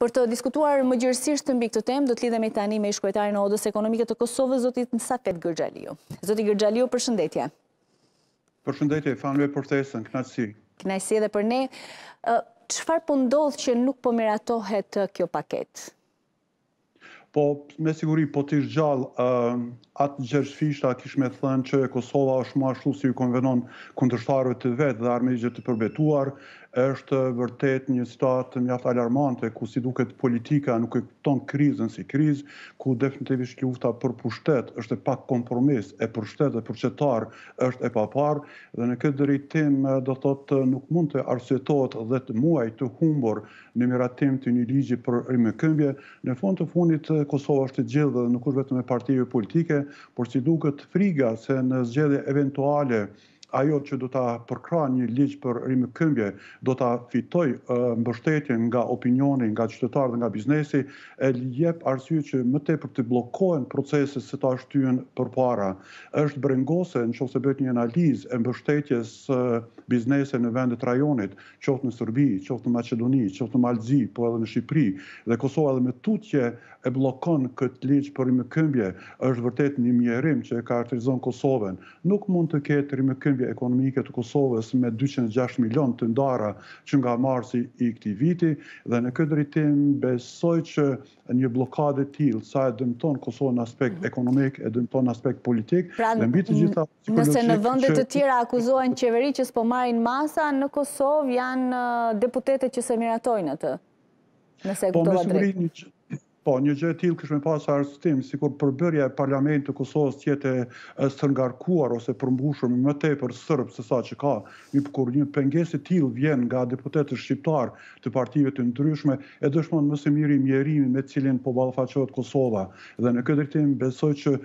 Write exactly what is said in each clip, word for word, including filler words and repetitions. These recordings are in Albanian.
Për të diskutuar më gjërësisht të mbi këtë temë, do të lidhemi tani me ish-kryetarin e Odës Ekonomike të Kosovës, zotit Nsafet Gërxhaliu. Zoti Gërxhaliu, përshëndetje. Përshëndetje, fanë për ftesën, kënaqësi. Kënaqësi edhe për ne. Çfarë po ndodh që nuk po miratohet kjo paketë? Po, me siguri, po t'ish gjallë, atë Gjergj Fishta kish me thënë që Kosova është më ashtu si ju konvenon kundërshtarëve të vetë dhe armiqtë të përbetuar, është vërtet një situatë mjaft alarmante, ku si duket politika nuk e kupton krizën si krizë, ku definitivisht lufta për pushtet është e pa kompromis, e për shtet dhe për qytetar është e papar, dhe në këtë drejtim do thotë nuk mund të arsyetohet dhe të muaj të humbur në miratim të një ligji për rimëkëmbje. Në fund të fundit Kosova është e gjellë dhe nuk është vetëm e partive politike, por si duket friga se në zgjedhje eventuale ajo që do ta përkra një ligj për rimëkëmbje, do ta fitoj mbështetjen nga opinioni, nga qytetarët dhe nga biznesi, e jep arsye që më tepër të bllokohen proceset se ta shtyen përpara. Është brengose nëse bëhet një analizë e mbështetjes biznese në vendet rajonit, qoftë në Serbi, qoftë në Maqedoni, qoftë në Malzi, po edhe në Shqipëri, dhe Kosova edhe me tutje e bllokon këtë ligj për rimëkëmbje, është vërtet një mjerim që e karakterizon Kosovën. Nuk mund të ketë rimëkëmbje ekonomike të Kosovës me dyqind e gjashtëdhjetë milion të ndara që nga marsi i këtij viti, dhe në këtë drejtim besoj që një blokadë e tillë sa e dëmton Kosovën në aspekt ekonomik, e dëmton në aspekt politik, pra, dhe mbi të gjitha nëse në vende të tjera akuzohen qeveri që s'po marrin masa, në Kosovë janë deputetët që se miratojnë atë. Nëse e kuptova drejt. Po, një gjë e tillë kish me pas arstim, sikur përbërja e parlamentit të Kosovës të jetë së ngarkuar ose përmbushur me më tepër serb se sa që ka. Kur një pengesë e tillë vjen nga deputetët shqiptar të partive të ndryshme, e dëshmon më së miri mjerimin me cilin po ballafaqohet Kosova. Dhe në këtë drejtim besoj që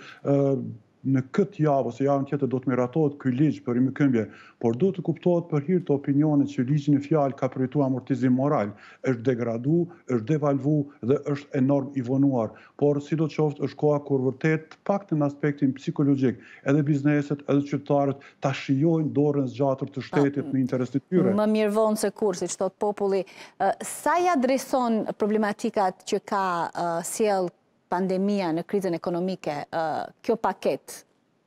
në këtë javë ose javën tjetër do të miratohet ky ligj për rimëkëmbje, por duhet të kuptohet për hir të opinionit që ligji në fjalë ka përjetuar amortizim moral, është degradu, është devalvu dhe është enorm i vonuar. Por sidoqoftë është koha kur vërtet pak në aspektin psikologjik, edhe bizneset, edhe qytetarët ta shijojnë dorën zgjatur të shtetit në interes të tyre. Më mirë vonë se kur, siç thot populli. Sa i adreson problematikat që ka sjell pandemia në krizën ekonomike, kjo paket?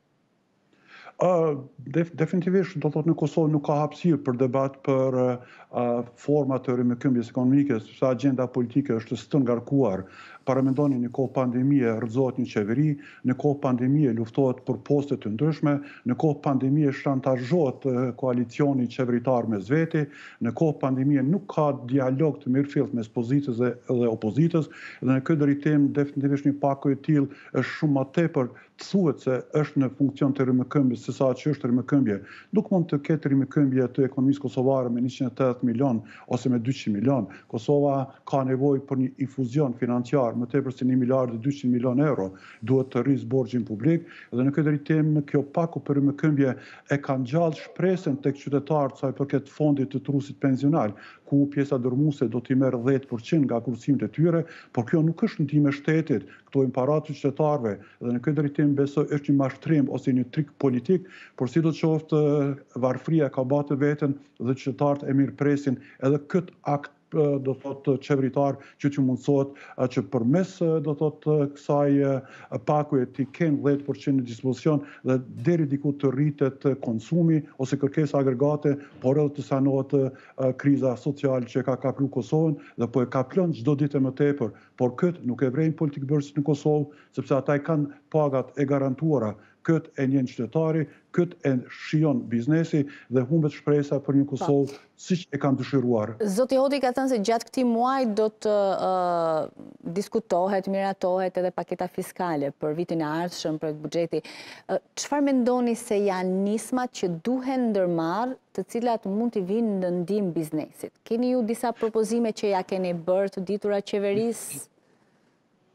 Definitivisht, do thotë në Kosovë nuk ka hapësirë për debat për forma të rimëkëmbjes ekonomike, sepse agenda politike është së ngarkuar. Paramendoni në kohë pandemie rrëzohet një qeveri, në kohë pandemie luftohet për poste të ndryshme, në kohë pandemie shantazhohet koalicioni qeveritar mes veti, në kohë pandemie nuk ka dialog të mirëfillt mes pozicës dhe opozitës, dhe në këtë drejtim definitivisht një pakojë e tillë është shumë më tepër thuhet se është në funksion të rimëkëmbjes se sa që është rimëkëmbje. Nuk mund të ketë rimëkëmbje të ekonomisë kosovare me njëqind e tetëdhjetë milion ose me dyqind milion. Kosova ka nevojë për një infuzion financiar më tepër se një miliard e dyqind milion euro. Duhet të rrisë borxhin publik, dhe në këtë drejtim kjo paku për rimëkëmbje e ka ngjall shpresën tek qytetarët sa i përket fondit të trusit pensional, ku pjesa dërmuese do t'i merr dhjetë përqind nga kursimet e tyre, por kjo nuk është ndihmë e shtetit, këto janë para të qytetarëve, dhe në këtë drejtim besoj është një mashtrim ose një trik politik, por sidoqoftë varfria ka bërë veten dhe qytetarët e mirëpresin edhe këtë akt do thotë qeveritar që që mundësot që përmes do thotë kësaj pakuje t'i kenë dhjetë përqind në dispozicion dhe deri diku të rritet konsumi ose kërkesa agregate, por edhe të sanohet kriza sociale që ka kapur Kosovën dhe po e kaplon çdo ditë më tepër, por këtë nuk e vrejnë politikë bërësit në Kosovë, sepse ata i kanë pagat e garantuara. Këtë e njën qytetari, këtë e shijon biznesi dhe humbet shpresa për një Kosovë siç e kanë dëshiruar. Zoti Hodi ka thënë se gjatë këtij muaji do të diskutohet, miratohet edhe paketa fiskale për vitin e ardhshëm, për buxheti. Çfarë mendoni se janë nismat që duhen ndërmarrë, të cilat mund të vinë në ndihmë biznesit? Keni ju disa propozime që ja keni bërë të ditura qeverisë?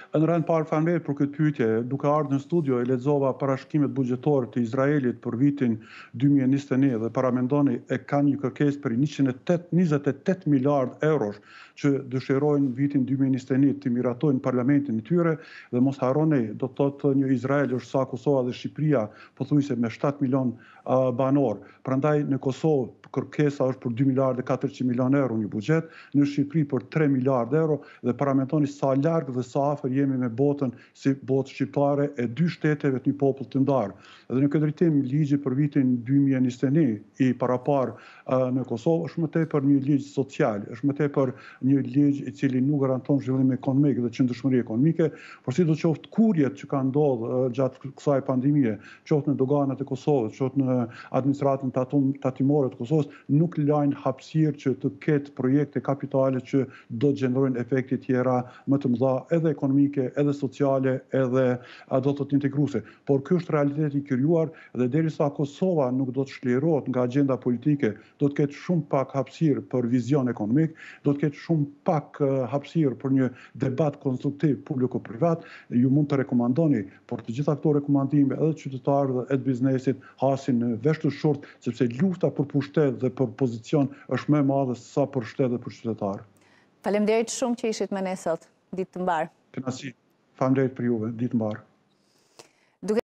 Në rënd parë faleminderit për këtë pyetje. Duke ardhur në studio e lexova parashkimet buxhetore të Izraelit për vitin dy mijë e njëzet e një dhe paramendoni e kanë një kërkesë për njëzet e tetë miliard eurosh që dëshirojnë vitin dy mijë e njëzet e një të miratojnë parlamentin e tyre dhe mos harroni, do të thotë një Izrael është sa Kosova dhe Shqipëria, pothuajse me shtatë milion uh, banor. Prandaj në Kosovë kërkesa është për dy miliardë e katërqind milion euro një buxhet, në Shqipëri për tre miliardë euro dhe paramendoni sa larg dhe sa afër jemi me botën si botë shqiptare e dy shteteve të një popull të ndarë. Dhe në këtë drejtim ligji për vitin dy mijë e njëzet e një i parapar uh, në Kosovë është më tepër një ligj social, është më tepër një ligj i cili nuk garanton zhvillim ekonomik dhe qëndrueshmëri ekonomike, por sidoqoftë kurjet që kanë ndodhur uh, gjatë kësaj pandemie, qoftë në doganat e Kosovës, qoftë në administratën tatum, tatimore të Kosovës, nuk lajnë hapësirë që të ketë projekte kapitale që do të gjenerojnë efekte tjera më të mëdha edhe ekonomike, edhe sociale, edhe do të të integruese. Por ky është realiteti i krijuar dhe derisa Kosova nuk do të shlirohet nga agenda politike, do të ketë shumë pak hapësirë për vizion ekonomik, do të ketë shumë pak hapësirë për një debat konstruktiv publiko-privat. Ju mund të rekomandoni, por të gjitha këto rekomandime edhe qytetarë dhe edhe biznesit hasin në vesh të short, sepse lufta për pushtet dhe për pozicion është më e madhe sa për shtetë dhe për qytetarë. Faleminderit shumë që ishit me ne sot. Ditë të mbarë. Kënaqësi. Faleminderit për juve. Ditë të mbarë.